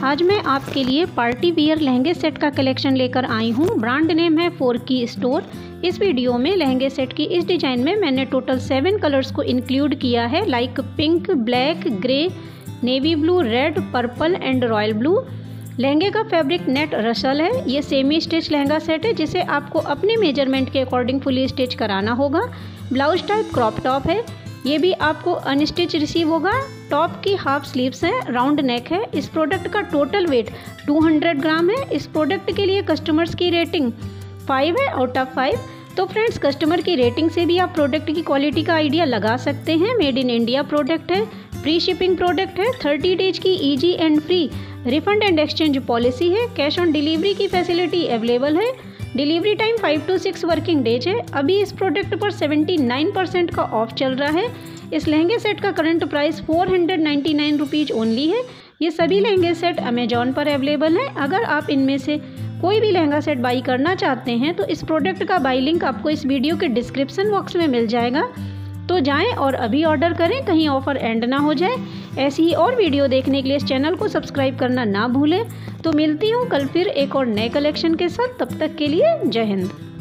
आज मैं आपके लिए पार्टी वियर लहंगे सेट का कलेक्शन लेकर आई हूँ। ब्रांड नेम है 4Key स्टोर। इस वीडियो में लहंगे सेट की इस डिजाइन में मैंने टोटल 7 कलर्स को इंक्लूड किया है, like pink, black, grey, navy blue, red, purple and royal blue. लहंगे का फैब्रिक नेट रसल है। ये सेमी स्टिच लहंगा सेट है जिसे आपको अपने मेजरमेंट के अकॉर्डिंग फुली स्टिच कराना होगा। ब्लाउज टाइप क्रॉप टॉप है, ये भी आपको अनस्टिच रिसीव होगा। टॉप की हाफ स्लीव्स हैं, राउंड नेक है। इस प्रोडक्ट का टोटल वेट 200 ग्राम है। इस प्रोडक्ट के लिए कस्टमर्स की रेटिंग 5 है आउट ऑफ 5। तो फ्रेंड्स, कस्टमर की रेटिंग से भी आप प्रोडक्ट की क्वालिटी का आइडिया लगा सकते हैं। मेड इन इंडिया प्रोडक्ट है, फ्री शिपिंग प्रोडक्ट है, 30 डेज की easy and free refund and exchange policy है। कैश ऑन डिलीवरी की फैसिलिटी अवेलेबल है। Delivery time 5 to 6 working days है। अभी इस प्रोडक्ट पर 79% का ऑफ चल रहा है। इस लहंगे सेट का करंट प्राइस 499 रुपीज़ ओनली है। ये सभी लहंगे सेट अमेजॉन पर अवेलेबल हैं। अगर आप इनमें से कोई भी लहंगा सेट बाई करना चाहते हैं तो इस प्रोडक्ट का बाई लिंक आपको इस वीडियो के डिस्क्रिप्शन बॉक्स में मिल जाएगा। तो जाएं और अभी ऑर्डर करें, कहीं ऑफर एंड ना हो जाए। ऐसी ही और वीडियो देखने के लिए इस चैनल को सब्सक्राइब करना ना भूलें। तो मिलती हूँ कल फिर एक और नए कलेक्शन के साथ। तब तक के लिए जय हिंद।